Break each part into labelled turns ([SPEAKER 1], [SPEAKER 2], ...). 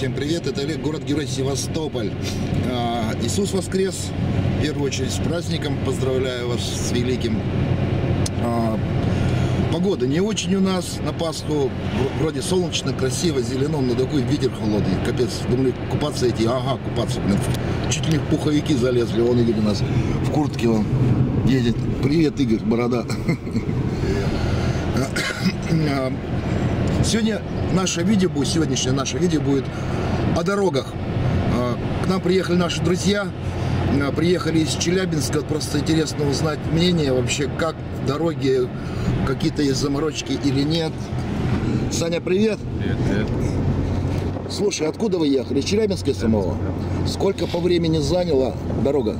[SPEAKER 1] Всем привет, это Олег, город-герой Севастополь. Иисус воскрес, в первую очередь с праздником, поздравляю вас с великим. Погода не очень у нас на Пасху, вроде солнечно, красиво, зелено, но такой ветер холодный, капец. Думали, купаться идти, купаться, блин, чуть ли не в пуховики залезли, он Игорь у нас в куртке, он едет. Привет, Игорь, борода. Сегодняшнее наше видео будет о дорогах. К нам приехали наши друзья, приехали из Челябинска. Просто интересно узнать мнение вообще, как дороги, какие-то есть заморочки или нет. Саня, привет.
[SPEAKER 2] Привет.
[SPEAKER 1] Слушай, откуда вы ехали? Из Челябинска самого? Сколько по времени заняла дорога?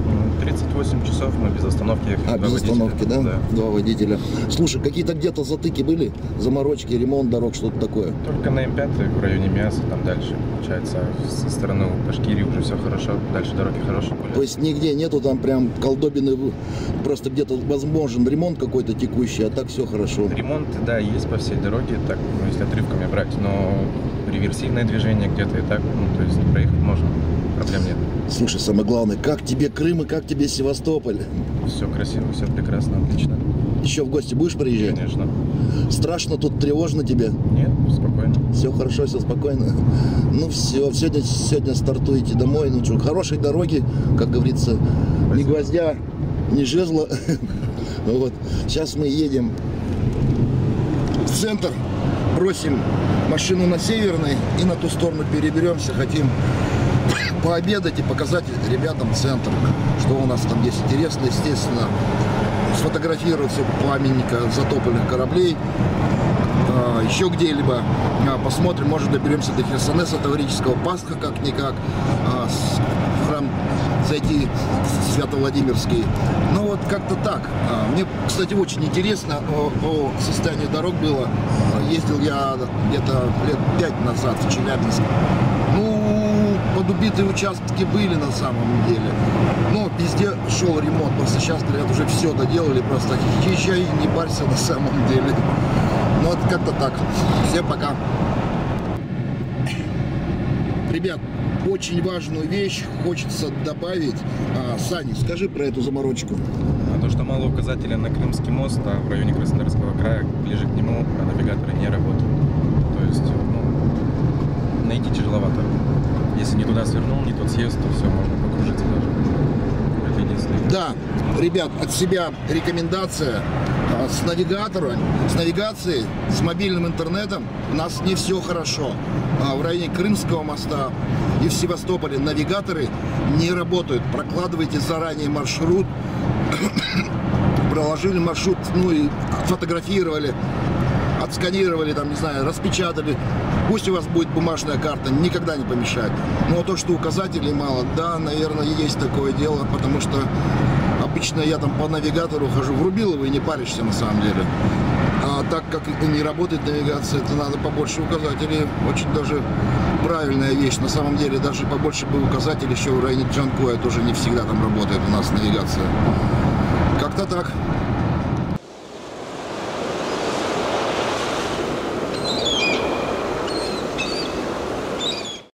[SPEAKER 2] 38 часов мы без остановки ехали.
[SPEAKER 1] Без остановки, да?
[SPEAKER 2] Да.
[SPEAKER 1] Два водителя. Слушай, какие-то где-то затыки были? Заморочки, ремонт дорог, что-то такое?
[SPEAKER 2] Только на М5 в районе Миаса, там дальше, получается, со стороны Башкирии уже все хорошо, дальше дороги хорошие были.
[SPEAKER 1] То есть нигде нету там прям колдобины, просто где-то возможен ремонт какой-то текущий, а так все хорошо?
[SPEAKER 2] Ремонт, да, есть по всей дороге, так, если отрывками брать, но реверсивное движение где-то и так, то есть проехать можно, проблем нет.
[SPEAKER 1] Слушай, самое главное, как тебе Крым и как тебе Севастополь?
[SPEAKER 2] Все красиво, все прекрасно, отлично.
[SPEAKER 1] Еще в гости будешь приезжать?
[SPEAKER 2] Конечно.
[SPEAKER 1] Страшно тут, тревожно тебе?
[SPEAKER 2] Нет, спокойно.
[SPEAKER 1] Все хорошо, все спокойно. Ну все, сегодня стартуете домой. Ну что, хорошей дороги, как говорится, спасибо. Ни гвоздя, ни жезла. Вот. Сейчас мы едем в центр, бросим машину на Северной и на ту сторону переберемся. Хотим пообедать и показать ребятам центр, что у нас там есть интересно, естественно. Сфотографироваться у памятника затопленных кораблей, еще где-либо посмотрим, может доберемся до Херсонеса, Таврического, Пасха как-никак, в храм зайти Свято-Владимирский. Ну вот как-то так. Мне, кстати, очень интересно о состоянии дорог было. Ездил я где-то лет 5 назад в Челябинск. Подубитые участки были на самом деле, но везде шел ремонт. Просто сейчас, говорят, уже все доделали, просто езжай, не парься на самом деле. Ну вот как-то так. Всем пока. Ребят, очень важную вещь хочется добавить. Саня, скажи про эту заморочку.
[SPEAKER 2] То, что мало указателя на Крымский мост, а в районе Краснодарского края, ближе к нему, навигаторы не работают. То есть, найти тяжеловато. Если не туда свернул, не тот съезд, то все, можно покружиться даже. Это единственное.
[SPEAKER 1] Да, ребят, от себя рекомендация с навигацией, с мобильным интернетом у нас не все хорошо. В районе Крымского моста и в Севастополе навигаторы не работают. Прокладывайте заранее маршрут, проложили маршрут, и фотографировали, отсканировали, там, не знаю, распечатали. Пусть у вас будет бумажная карта, никогда не помешает. Но то, что указателей мало, да, наверное, есть такое дело, потому что обычно я там по навигатору хожу, врубил его и не паришься на самом деле. А так как не работает навигация, то надо побольше указателей. Очень даже правильная вещь. На самом деле, даже побольше бы указателей еще в районе Джанкоя тоже не всегда там работает у нас навигация. Как-то так.